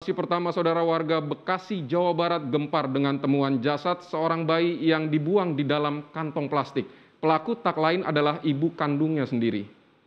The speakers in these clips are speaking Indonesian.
Aksi pertama saudara warga Bekasi, Jawa Barat gempar dengan temuan jasad seorang bayi yang dibuang di dalam kantong plastik. Pelaku tak lain adalah ibu kandungnya sendiri.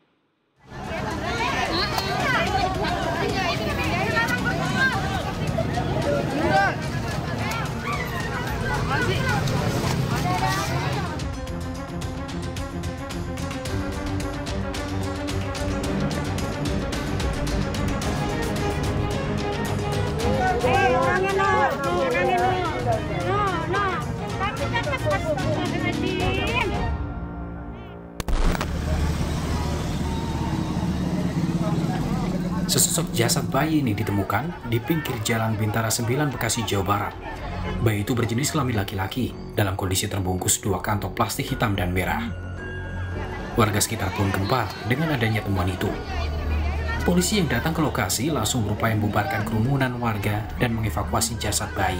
Sesosok jasad bayi ini ditemukan di pinggir Jalan Bintara 9, Bekasi, Jawa Barat. Bayi itu berjenis kelamin laki-laki dalam kondisi terbungkus 2 kantong plastik hitam dan merah. Warga sekitar pun gempar dengan adanya temuan itu. Polisi yang datang ke lokasi langsung berupaya membubarkan kerumunan warga dan mengevakuasi jasad bayi.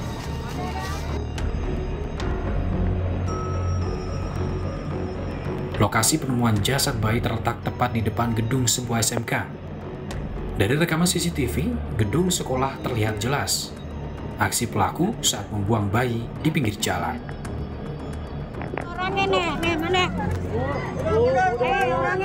Lokasi penemuan jasad bayi terletak tepat di depan gedung sebuah SMK. Dari rekaman CCTV, gedung sekolah terlihat jelas. Aksi pelaku saat membuang bayi di pinggir jalan. Orangnya nih, mana? Orangnya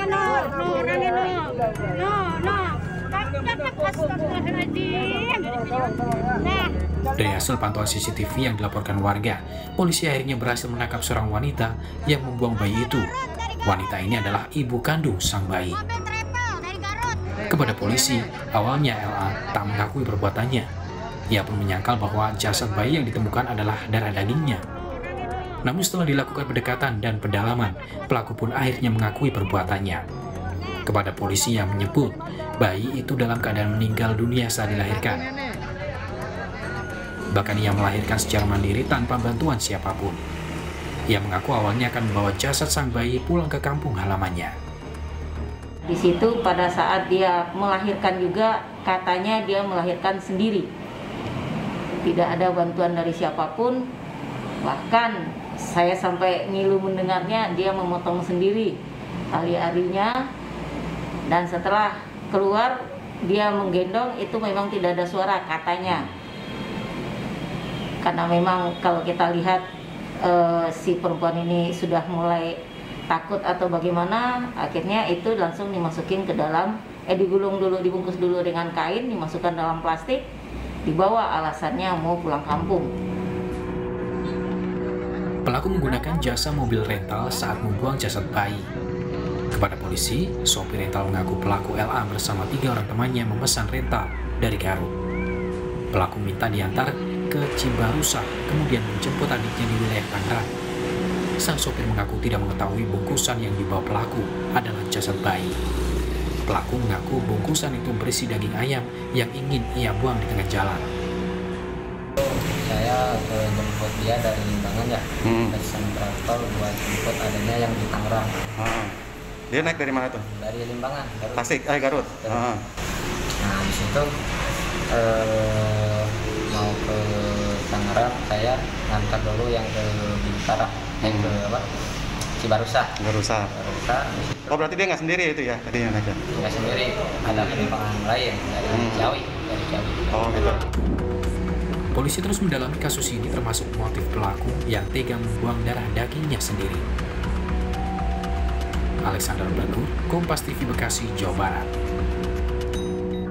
Dari hasil pantauan CCTV yang dilaporkan warga, polisi akhirnya berhasil menangkap seorang wanita yang membuang bayi itu. Wanita ini adalah ibu kandung sang bayi. Kepada polisi, awalnya LA tak mengakui perbuatannya. Ia pun menyangkal bahwa jasad bayi yang ditemukan adalah darah dagingnya. Namun setelah dilakukan pendekatan dan pendalaman, pelaku pun akhirnya mengakui perbuatannya. Kepada polisi yang menyebut, bayi itu dalam keadaan meninggal dunia saat dilahirkan. Bahkan ia melahirkan secara mandiri tanpa bantuan siapapun. Ia mengaku awalnya akan membawa jasad sang bayi pulang ke kampung halamannya. Di situ pada saat dia melahirkan juga katanya dia melahirkan sendiri. Tidak ada bantuan dari siapapun. Bahkan saya sampai ngilu mendengarnya dia memotong sendiri tali arinya. Dan setelah keluar dia menggendong itu memang tidak ada suara katanya. Karena memang kalau kita lihat si perempuan ini sudah mulai takut atau bagaimana, akhirnya itu langsung dimasukin ke dalam, digulung dulu, dibungkus dulu dengan kain, dimasukkan dalam plastik, dibawa alasannya mau pulang kampung. Pelaku menggunakan jasa mobil rental saat membuang jasad bayi. Kepada polisi, sopir rental mengaku pelaku LA bersama 3 orang temannya memesan rental dari Garut. Pelaku minta diantar ke Cibarusah, kemudian menjemput adiknya di wilayah Tangerang. Sang sopir mengaku tidak mengetahui bungkusan yang dibawa pelaku adalah jasad bayi. Pelaku mengaku bungkusan itu berisi daging ayam yang ingin ia buang di tengah jalan. Saya jemput dia dari Limbangan ya, pesan travel buat jemput adanya yang di Tangerang. Dia naik dari mana tuh? Dari Limbangan, Garut. Tasik, Garut. Nah, di situ mau ke Tangerang, saya ngantar dulu yang ke Bintara. Ke apa? Cibarusah. Oh, berarti dia nggak sendiri itu ya tadinya naiknya? Nggak sendiri, ada penumpang lain dari Ciawi. Oh gitu. Polisi terus mendalami kasus ini termasuk motif pelaku yang tega membuang darah dagingnya sendiri. Alexander Bagu, Kompas TV Bekasi, Jawa Barat.